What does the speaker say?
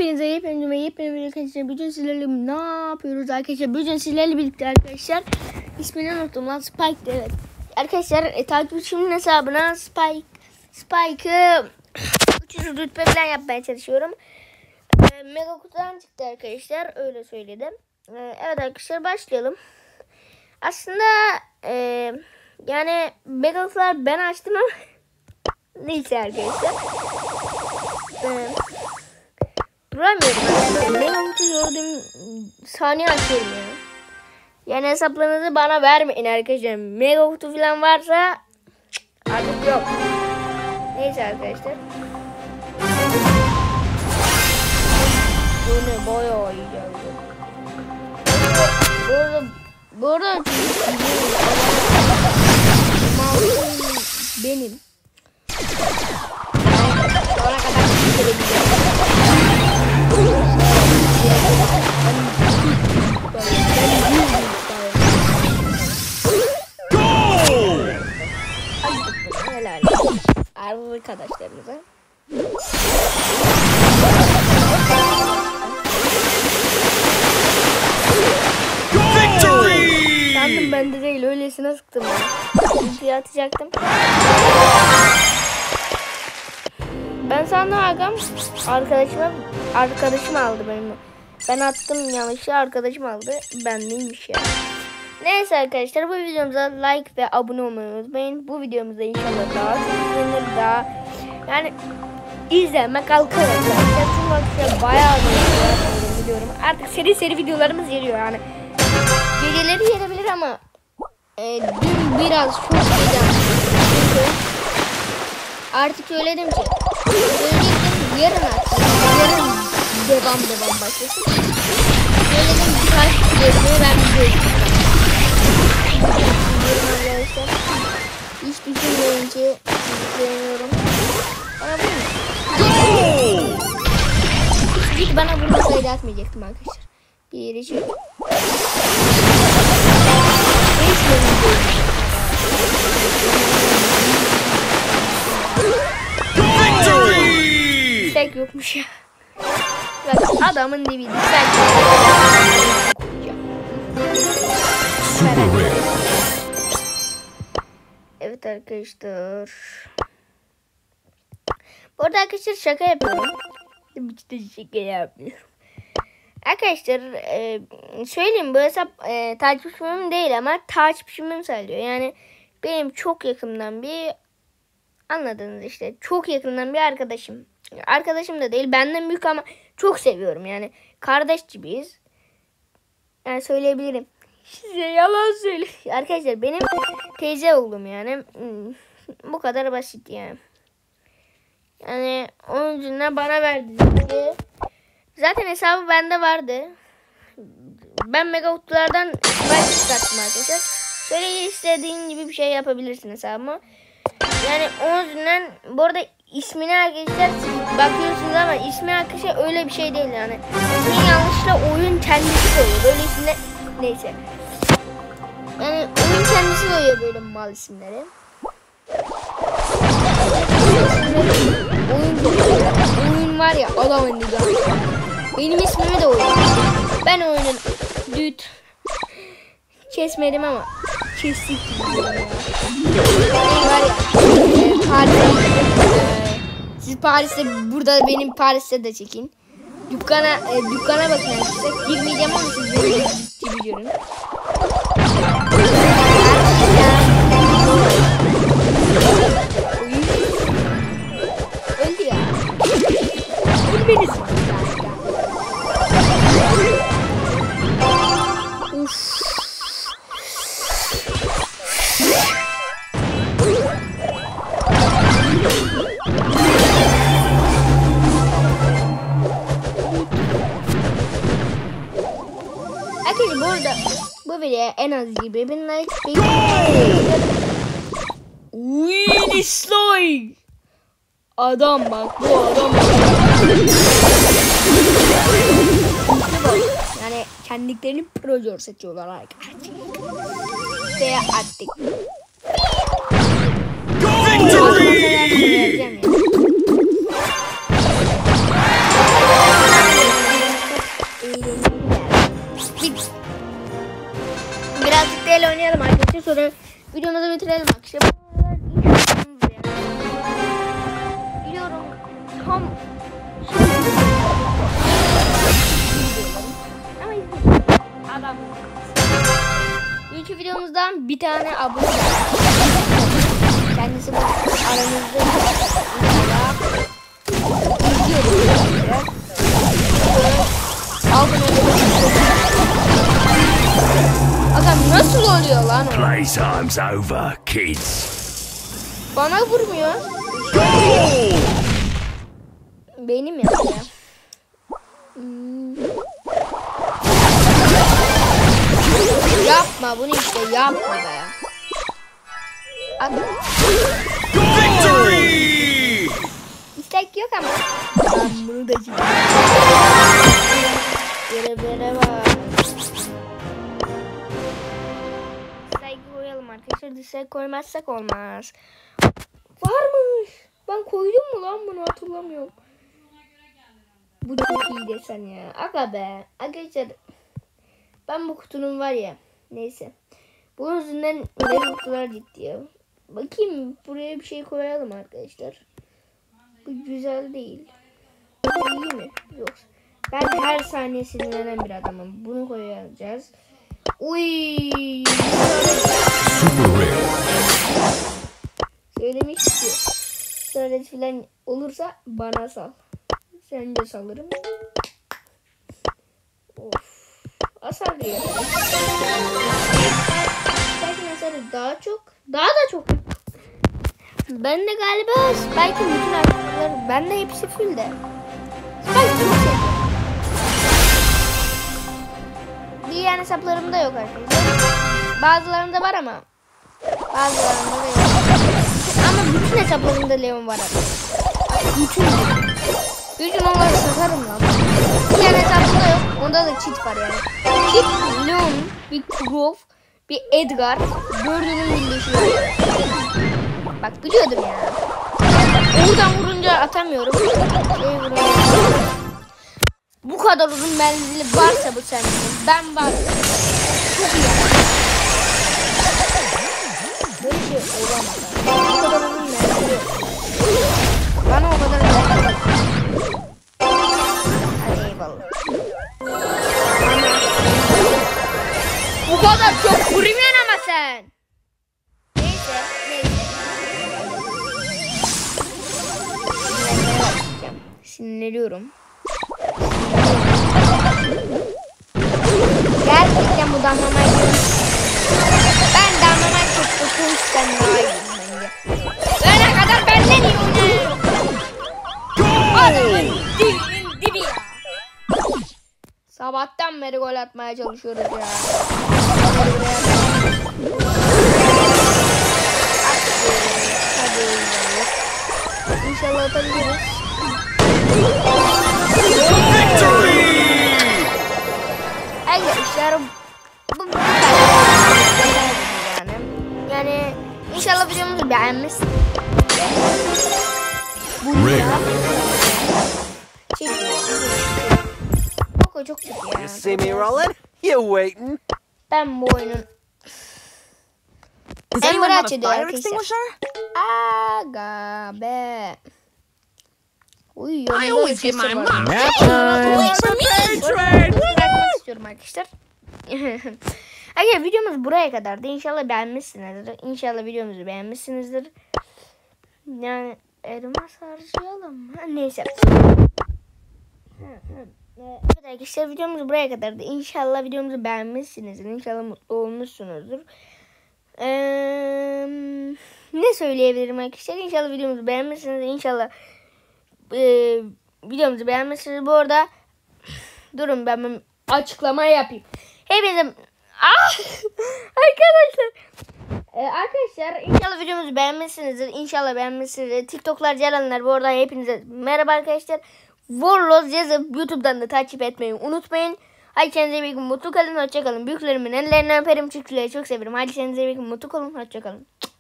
Hepinize arkadaşlar, bugün sizlerle ne yapıyoruz arkadaşlar? Bugün sizlerle birlikte arkadaşlar, ismini unuttum lan, Spike, evet. Arkadaşlar takipçimin hesabına Spike'ı 300 rütbe falan yapmaya çalışıyorum. Mega kutudan çıktı arkadaşlar, öyle söyledim. Evet arkadaşlar, başlayalım. Aslında yani mega kutular ben açtım ama neyse arkadaşlar. Duramıyorum. Mega kutu gördüğüm saniye açıyorum ya. Yani hesaplarınızı bana vermeyin arkadaşlar. Mega kutu falan varsa artık yok. Neyse arkadaşlar. Bu ne, bayağı iyi geldi. Bu arada benim. Sonra kadar gelebileceğim. Helal. Arkadaşlarımıza. Sandım bende değil, öylesine sıktım ben. Ultiyi atacaktım. Ben sandım agam arkadaşım aldı benim. Ben attım yanlışlıkla, arkadaşım aldı. Benimmiş ya. Neyse arkadaşlar, bu videomuza like ve abone olmayı unutmayın. Bu videomuzda inşallah daha izlenir, daha yani izlenme kalkar arkadaşlar. Çünkü arkadaşlar bayağı biliyorum. Artık seri videolarımız geliyor yani. Geceleri gelebilir ama dün biraz çok güzel. Artık söyledim ki yarın devam başlasın. Söyledim ki takipçilerime ben bir arkadaşlar. Hiç düşünmeyince izleyemiyorum. Bana bu mu? Hiç bana burada sayıda atmayacaktım arkadaşlar. Bir işi. Tek yokmuş ya. Bak adamın dibiydi. Evet arkadaşlar. Bu arada arkadaşlar şaka yapıyorum. Hiç şaka yapmıyorum. Arkadaşlar söyleyeyim, bu hesap takipçimim değil ama takipçimim sayılıyor. Yani benim çok yakından bir, anladınız işte, çok yakından bir arkadaşım. Arkadaşım da değil, benden büyük ama çok seviyorum yani. Kardeş gibiyiz. Yani söyleyebilirim. Size yalan söyle. Arkadaşlar benim teyze oğlum yani. Bu kadar basit yani. Yani onun için bana verdi. Zaten hesabı bende vardı. Ben mega kutulardan çıkarttım arkadaşlar. Böyle istediğin gibi bir şey yapabilirsin hesabıma. Yani onun yüzünden, bu arada ismini arkadaşlar bakıyorsunuz ama ismi arkadaşlar öyle bir şey değil yani. İsmi yanlışla oyun kendisi koyuyor. Böyle isimler, neyse. Yani oyun kendisi koyuyor böyle mal isimleri. Oyun var ya, adamın dibi. Benim ismimi de oyun. Ben oyunun düt kesmedim ama kestik var ya. Siz Paris'te, burada benim Paris'te de çekin. Dükkana bakın arkadaşlar. Girmeyeceğim ama siz böyle gibi görün. Öldü ya. Ölmeniz var. Arkadaşlar bu arada bu videoya en az 20.000 like bekliyorum. Uy, dislike. Adam bak, bu adam bak. Yani kendilerini pro seçiyorlar arkadaşlar. Ve attık. Victory! sonra videomuzu bitirelim arkadaşlar. Biliyorum tam adam. İlk videomuzdan bir tane abone kendisi bu aramızda adam nasıl oluyor lan o? Playtime's over, kids. Bana vurmuyor. Benim ya. Yapma bunu işte yapma be. Victory! İstek yok ama. Ben bunu da çekeyim. Bere bak. Dislike koyalım arkadaşlar. Dislike koymazsak olmaz. Varmış. Ben koydum mu lan bunu hatırlamıyorum. Bu çok iyi desen ya. Aga be. Arkadaşlar. Ben bu kutunun var ya. Neyse. Bunun yüzünden ne kutular gitti ya. Bakayım buraya bir şey koyalım arkadaşlar. Bu güzel değil. Bu iyi mi? Yok. Ben her saniye sinirlenen bir adamım. Bunu koyacağız. Uy. Söylemiş ki. Sonra filan olursa bana sal. Sen de salırım. Of. Asar diyor. Belki hasarı daha çok. Daha da çok. Ben de galiba belki bütün arkadaşlar. Ben de hepsi full de. Belki çok seviyorum. Diğer hesaplarımda yok arkadaşlar. Bazılarında var ama. Bazılarında da yok. Ama bütün hesaplarımda Leon var arkadaşlar. Bütün onları satarım lan. Diğer hesabımda yok. Onda da cheat var yani. Cheat, Leon, bir Grove, bir Edgar. Dördünün birleşiyor. Bak biliyordum ya. Oradan vurunca atamıyorum. Bu kadar uzun menzili varsa bu sende. Ben var. Çok iyi. Böyle şey olamaz. Bu kadar uzun menzili. Bana o kadar menzili. Hadi eyvallah. Bu kadar çok vurmuyorsun ama sen. Neyse. Sinirleniyorum. Gerçekten bu damlamayı ben damlamayı çok tutmuştum daha iyi bence. Öyle kadar benden iyi oynuyor. Adamın dibinin dibi ya. Sabahtan beri gol atmaya çalışıyoruz ya. Hadi. İnşallah atabiliriz. Arkadaşlar bu yani inşallah videomuzu beğenmişsiniz. Çok kötü ya. You see me rolling? You waiting? Ben bu oyunun Does anyone have a ediyor fire arkadaşlar. extinguisher? Aga be. Uy, I always get my mom. Nap time. Wait for me. Train. Bırakmak istiyorum arkadaşlar. Arkadaşlar videomuz buraya kadardı. İnşallah beğenmişsinizdir. İnşallah videomuzu beğenmişsinizdir. Yani elmas harcayalım. Neyse. Evet arkadaşlar videomuz buraya kadardı. İnşallah videomuzu beğenmişsinizdir. İnşallah mutlu olmuşsunuzdur. Ne söyleyebilirim arkadaşlar? İnşallah videomuzu beğenmişsinizdir. İnşallah videomuzu beğenmişsiniz. Bu arada durun ben açıklama yapayım. Hepinize arkadaşlar inşallah videomuzu beğenmişsinizdir. İnşallah beğenmişsinizdir. TikTok'lar gelenler bu arada hepinize merhaba arkadaşlar. Warlords yazıp YouTube'dan da takip etmeyi unutmayın. Hadi kendinize iyi bakın. Mutlu kalın. Hoşça kalın. Büyüklerimin ellerinden öperim. Küçükleri çok severim. Hadi kendinize iyi bakın. Mutlu kalın. Hoşça kalın.